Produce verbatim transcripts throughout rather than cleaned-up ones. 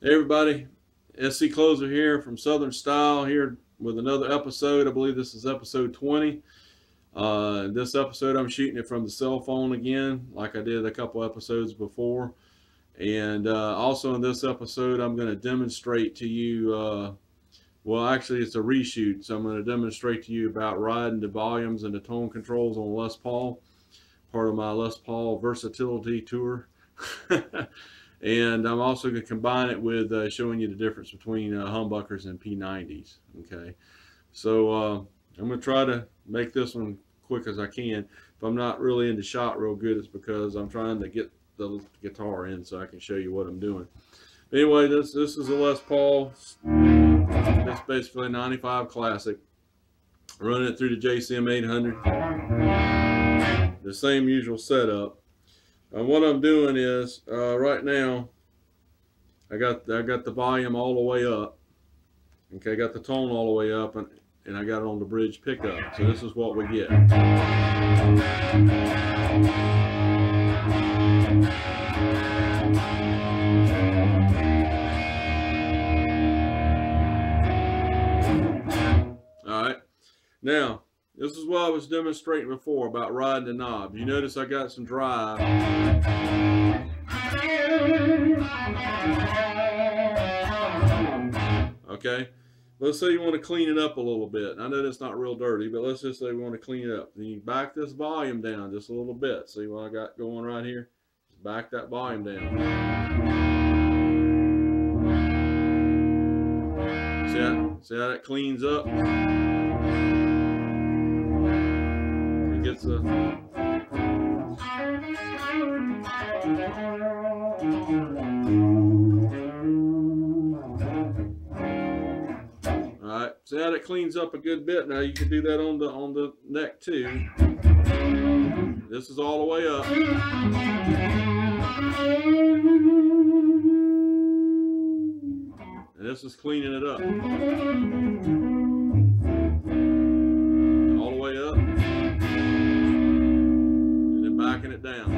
Hey everybody, S C Closer here from Southern Style, here with another episode. I believe this is episode twenty. Uh, this episode I'm shooting it from the cell phone again, like I did a couple episodes before. And uh, also in this episode I'm going to demonstrate to you, uh, well actually it's a reshoot, so I'm going to demonstrate to you about riding the volumes and the tone controls on Les Paul, part of my Les Paul versatility tour. And I'm also going to combine it with uh, showing you the difference between uh, humbuckers and P nineties. Okay, so uh, I'm going to try to make this one quick as I can. If I'm not really in the shot real good, it's because I'm trying to get the guitar in so I can show you what I'm doing. But anyway, this this is a Les Paul. It's basically a ninety-five classic. Running it through the J C M eight hundred. The same usual setup. Uh, what I'm doing is uh, right now I got I got the volume all the way up. Okay, I got the tone all the way up, and, and I got it on the bridge pickup. So this is what we get. All right, now this is what I was demonstrating before about riding the knob. You notice I got some drive. Okay, let's say you want to clean it up a little bit. I know that's not real dirty, but let's just say we want to clean it up. Then you back this volume down just a little bit. See what I got going right here? Just back that volume down. See how, see how that cleans up? Gets a all right, see how that cleans up a good bit. Now you can do that on the on the neck too. This is all the way up, and this is cleaning it up all the way up. Backing it down.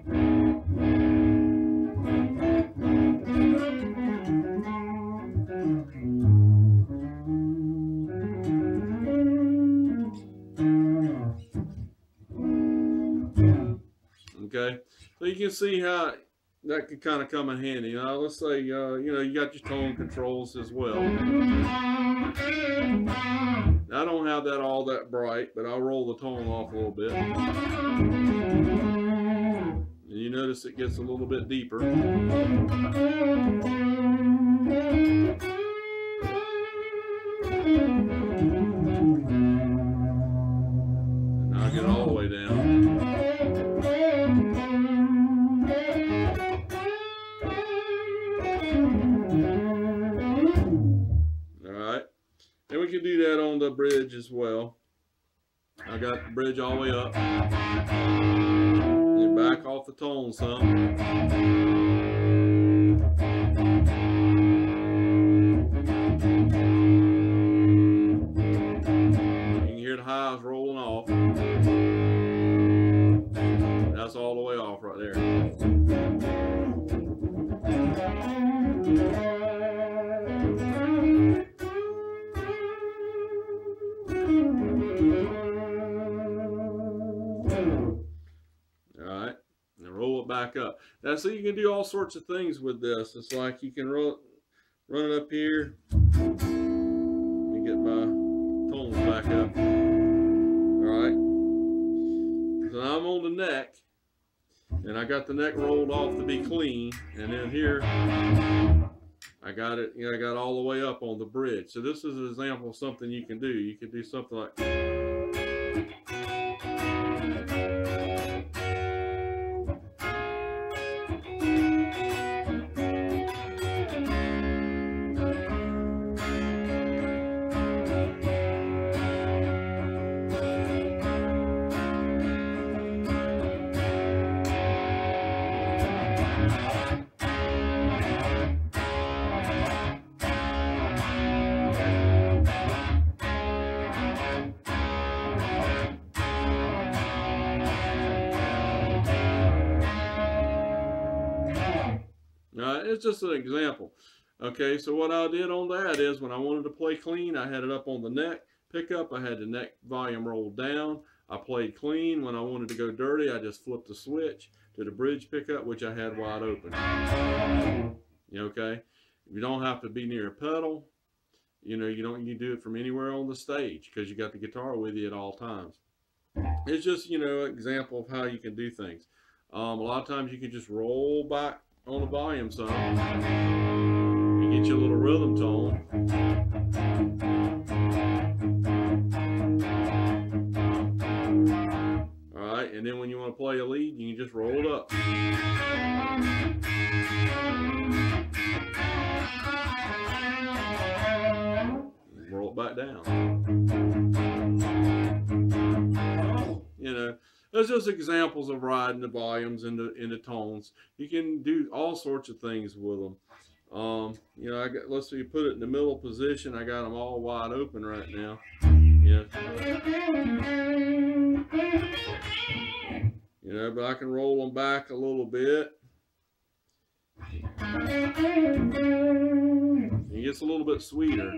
Okay, so you can see how that could kind of come in handy. You know, let's say uh, you know you got your tone controls as well. I don't have that all that bright, but I'll roll the tone off a little bit. And you notice it gets a little bit deeper. And now I get all the way down. And we can do that on the bridge as well. I got the bridge all the way up. And back off the tone some. You can hear the highs rolling off. That's all the way off right there. Back up. Now, so you can do all sorts of things with this. It's like you can run, run it up here. Let me get my tones back up. All right. So I'm on the neck, and I got the neck rolled off to be clean, and then here I got it. You know, I got all the way up on the bridge. So this is an example of something you can do. You can do something like. It's just an example. Okay, so what I did on that is when I wanted to play clean, I had it up on the neck pickup. I had the neck volume rolled down. I played clean. When I wanted to go dirty, I just flipped the switch to the bridge pickup, which I had wide open. Okay, you don't have to be near a pedal. You know, you don't need to do it from anywhere on the stage because you got the guitar with you at all times. It's just, you know, an example of how you can do things. Um, a lot of times you can just roll back on the volume some. You get your little rhythm tone. Alright, and then when you want to play a lead, you can just roll it up. Roll it back down. You know, there's just examples of riding the volumes and the, and the tones. You can do all sorts of things with them. Um, you know, I got, let's see, put it in the middle position. I got them all wide open right now. Yeah. You know, but I can roll them back a little bit. It gets a little bit sweeter.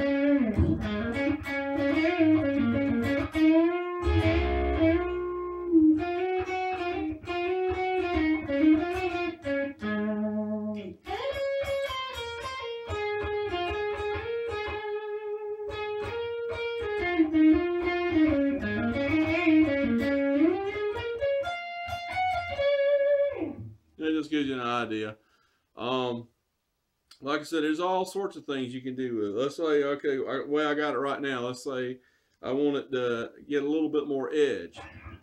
It just gives you an idea. Um, like I said, there's all sorts of things you can do with it. Let's say, okay, the way I got it right now, let's say I want it to get a little bit more edge.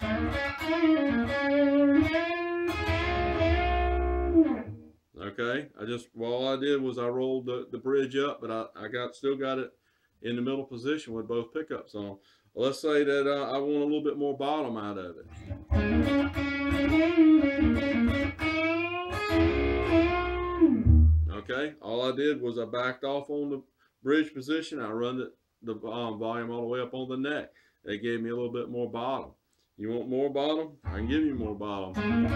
Okay, I just, well, all I did was I rolled the, the bridge up, but I, I got still got it in the middle position with both pickups on. Well, let's say that uh, I want a little bit more bottom out of it. Okay, all I did was I backed off on the bridge position. I run the, the um, volume all the way up on the neck. It gave me a little bit more bottom. You want more bottom? I can give you more bottom.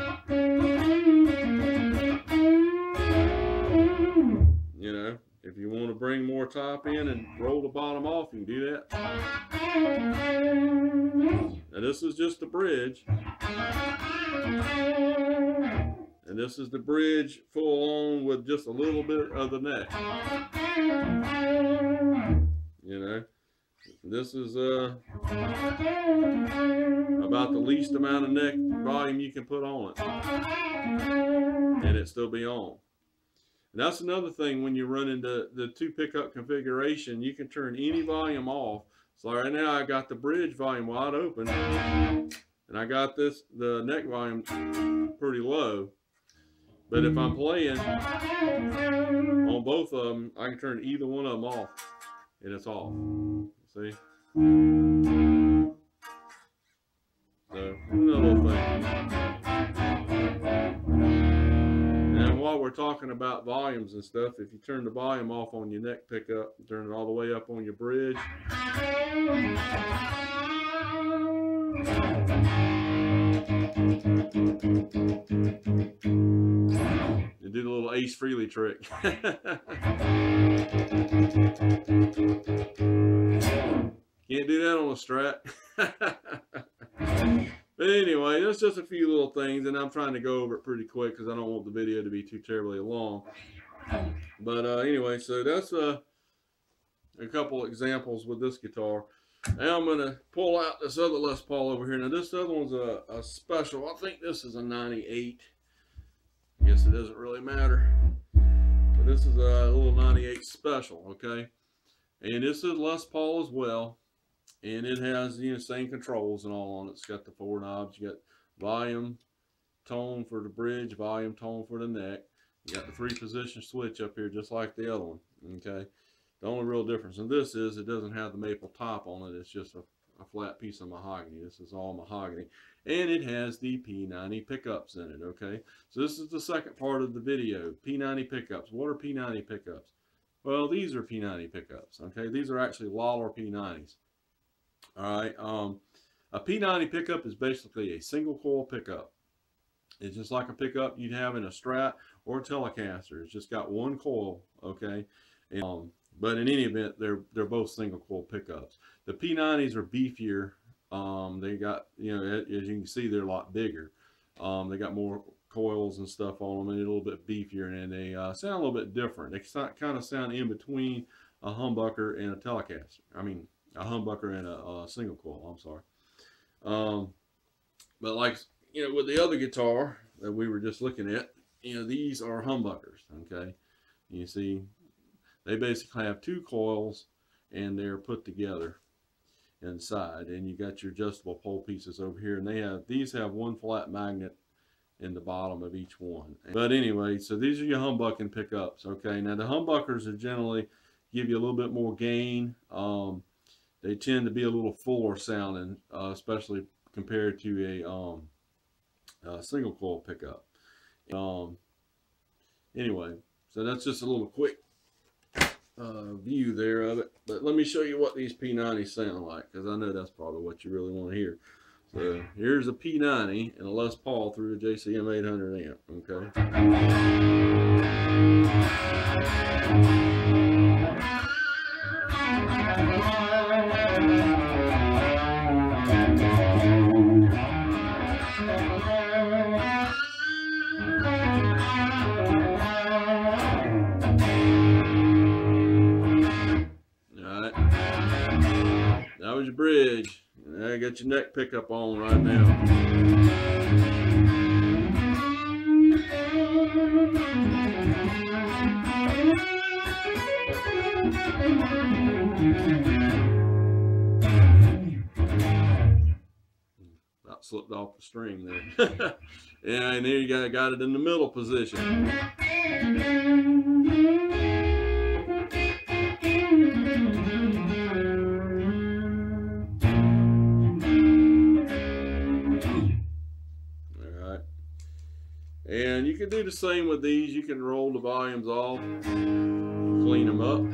You know, if you want to bring more top in and roll the bottom off, you can do that. Now this is just the bridge. And this is the bridge full on with just a little bit of the neck. You know, this is uh, about the least amount of neck volume you can put on it. And it still be on. And that's another thing when you run into the two pickup configuration, you can turn any volume off. So right now I got the bridge volume wide open. And I got this, the neck volume pretty low. But if I'm playing on both of them, I can turn either one of them off, and it's off. See? So, another little thing. And while we're talking about volumes and stuff, if you turn the volume off on your neck pickup, turn it all the way up on your bridge. You do the little Ace Frehley trick. Can't do that on a Strat. But anyway, that's just a few little things, and I'm trying to go over it pretty quick because I don't want the video to be too terribly long. But uh, anyway, so that's uh, a couple examples with this guitar. Now I'm going to pull out this other Les Paul over here. Now this other one's a, a special. I think this is a ninety-eight. I guess it doesn't really matter. But this is a little ninety-eight special, okay? And this is Les Paul as well. And it has, you know, same controls and all on it. It's got the four knobs. You got volume, tone for the bridge, volume, tone for the neck. You got the three position switch up here just like the other one, okay? The only real difference in this is it doesn't have the maple top on it. It's just a, a flat piece of mahogany. This is all mahogany. And it has the P ninety pickups in it, okay? So this is the second part of the video, P ninety pickups. What are P ninety pickups? Well, these are P ninety pickups, okay? These are actually Lawler P nineties. All right, um, a P ninety pickup is basically a single coil pickup. It's just like a pickup you'd have in a Strat or a Telecaster. It's just got one coil, okay? And, um, but in any event, they're they're both single coil pickups. The P nineties are beefier. Um, they got, you know, as you can see, they're a lot bigger. Um, they got more coils and stuff on them, and they're a little bit beefier, and they uh, sound a little bit different. They kind of sound in between a humbucker and a Telecaster. I mean, a humbucker and a, a single coil. I'm sorry. Um, but like, you know, with the other guitar that we were just looking at, you know, these are humbuckers. Okay, you see, they basically have two coils, and they're put together inside, and you got your adjustable pole pieces over here, and they have these have one flat magnet in the bottom of each one. But anyway, so these are your humbucking pickups. Okay, now the humbuckers are generally give you a little bit more gain. Um, they tend to be a little fuller sounding, uh, especially compared to a, um, a single coil pickup. Um, anyway, so that's just a little quick uh, view there of it. But let me show you what these P nineties sound like, because I know that's probably what you really want to hear. So here's a P ninety and a Les Paul through a J C M eight hundred amp. Okay. Your bridge. Now you got your neck pickup on right now. About slipped off the string there. Yeah, and there you got, got it in the middle position. And you can do the same with these. You can roll the volumes off, clean them up.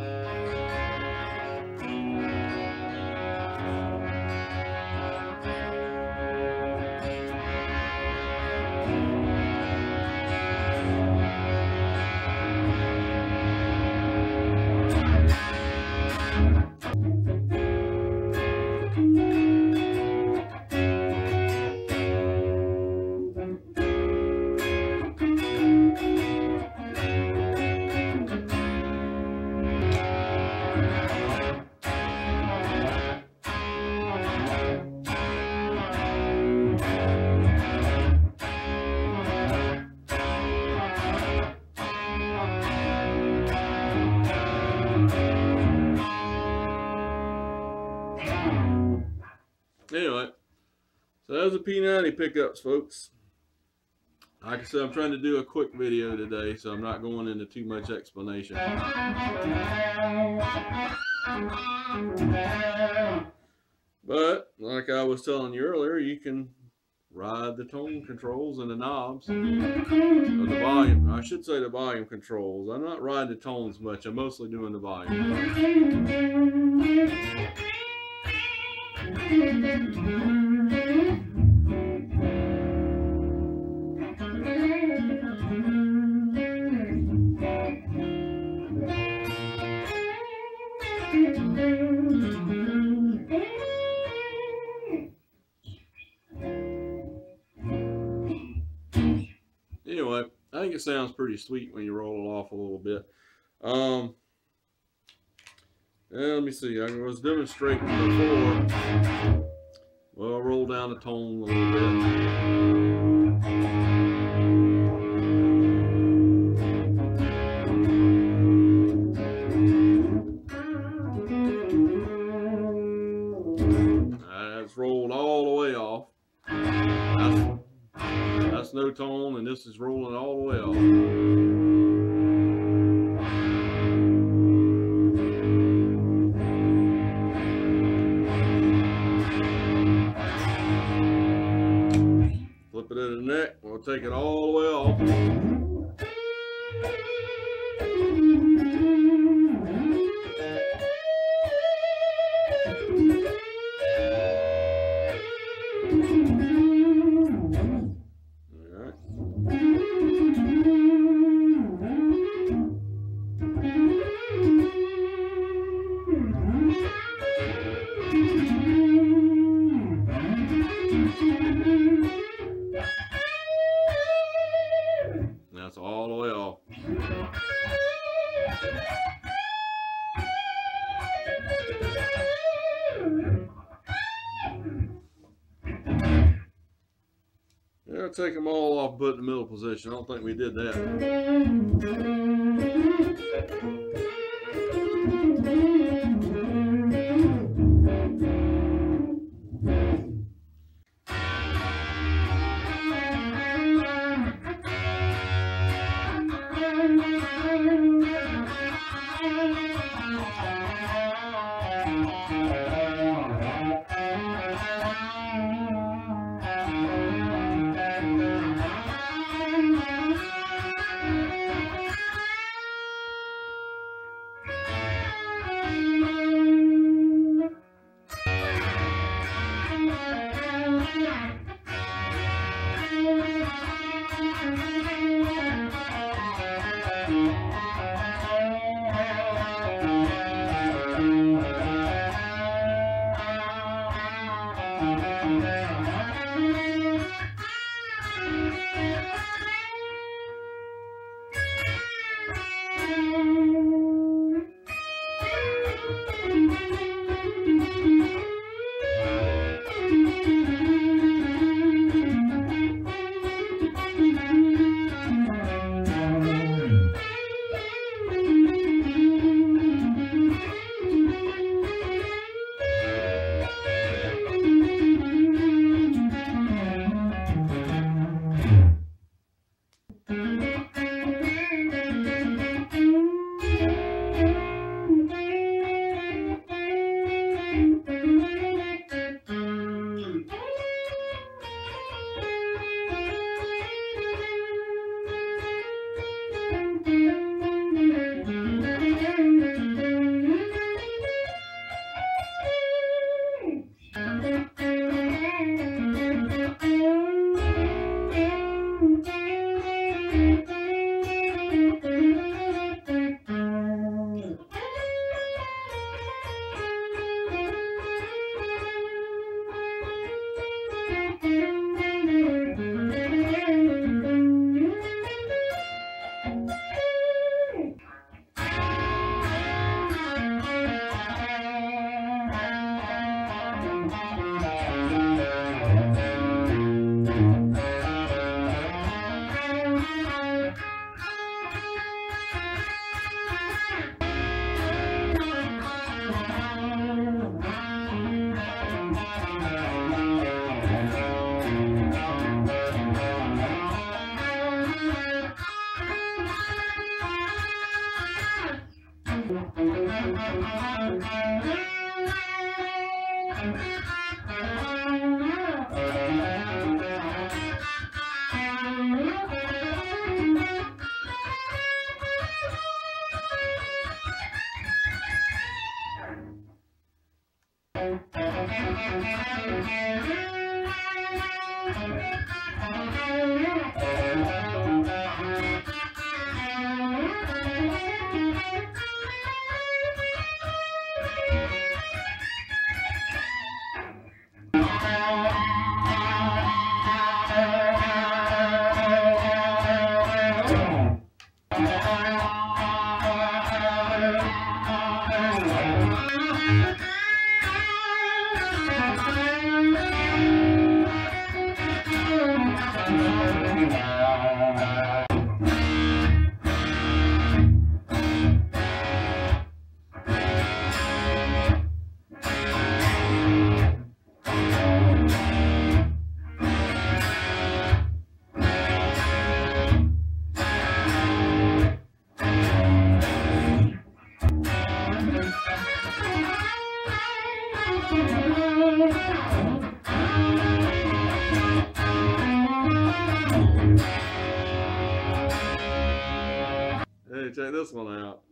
Anyway, so those are P ninety pickups, folks. Like I said, I'm trying to do a quick video today, so I'm not going into too much explanation. But, like I was telling you earlier, you can ride the tone controls and the knobs, or the volume. I should say the volume controls. I'm not riding the tones much. I'm mostly doing the volume. Anyway, I think it sounds pretty sweet when you roll it off a little bit. Um, and let me see, I was demonstrating before. Well, I'll roll down the tone a little bit. That's rolled all the way off. That's, that's no tone, and this is rolling all the way off. Flip it in the neck, we'll take it all the way off. to take them all off, put in the middle position. I don't think we did that. Hey, check this one out.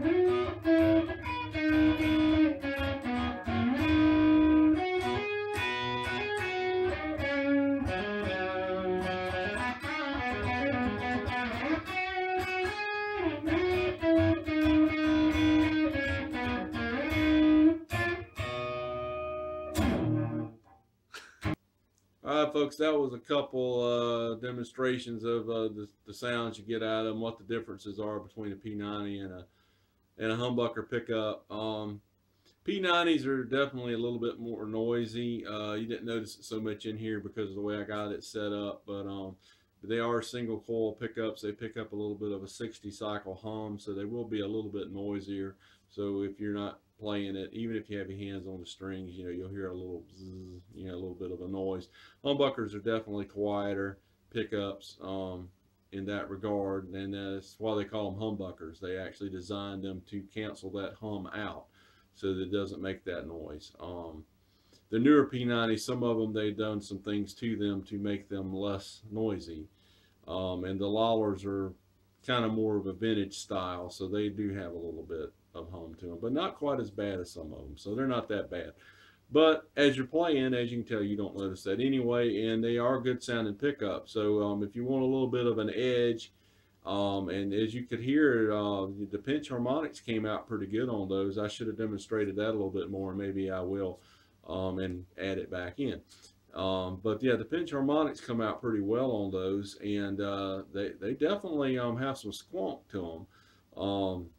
All right, folks, that was a couple uh, demonstrations of uh, the, the sounds you get out of them, what the differences are between a P ninety and a and a humbucker pickup. Um, P nineties are definitely a little bit more noisy. Uh, you didn't notice it so much in here because of the way I got it set up, but um, but they are single coil pickups. They pick up a little bit of a sixty cycle hum, so they will be a little bit noisier. So if you're not playing it, even if you have your hands on the strings, you know, you'll hear a little zzz, you know, a little bit of a noise. Humbuckers are definitely quieter pickups um, in that regard, and that's why they call them humbuckers. They actually designed them to cancel that hum out so that it doesn't make that noise. Um, the newer P ninety, some of them, they've done some things to them to make them less noisy. Um, and the Lawlers are kind of more of a vintage style, so they do have a little bit of hum to them, but not quite as bad as some of them, so they're not that bad. But as you're playing, as you can tell, you don't notice that anyway, and they are good sounding pickups. So um, if you want a little bit of an edge, um, and as you could hear, uh, the pinch harmonics came out pretty good on those. I should have demonstrated that a little bit more, maybe I will, um, and add it back in. Um, but yeah, the pinch harmonics come out pretty well on those, and uh, they, they definitely um, have some squonk to them. Um,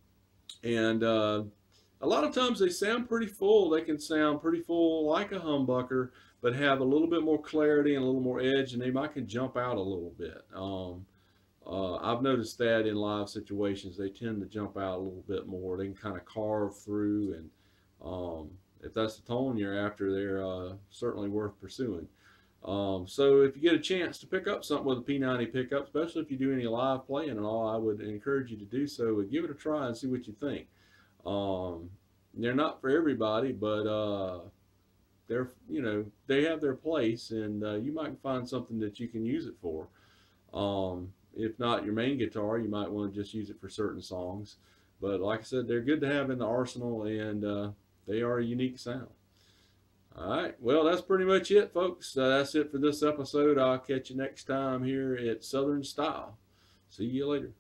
and uh, a lot of times they sound pretty full. They can sound pretty full like a humbucker, but have a little bit more clarity and a little more edge, and they might can jump out a little bit. Um, uh, I've noticed that in live situations, they tend to jump out a little bit more. They can kind of carve through, and um, if that's the tone you're after, they're uh, certainly worth pursuing. Um, so if you get a chance to pick up something with a P ninety pickup, especially if you do any live playing and all, I would encourage you to do so. Give it a try and see what you think. Um, they're not for everybody, but uh, they're, you know, they have their place, and uh, you might find something that you can use it for. Um, if not your main guitar, you might want to just use it for certain songs. But like I said, they're good to have in the arsenal, and uh, they are a unique sound. All right, well, that's pretty much it, folks. Uh, that's it for this episode. I'll catch you next time here at Southern Style. See you later.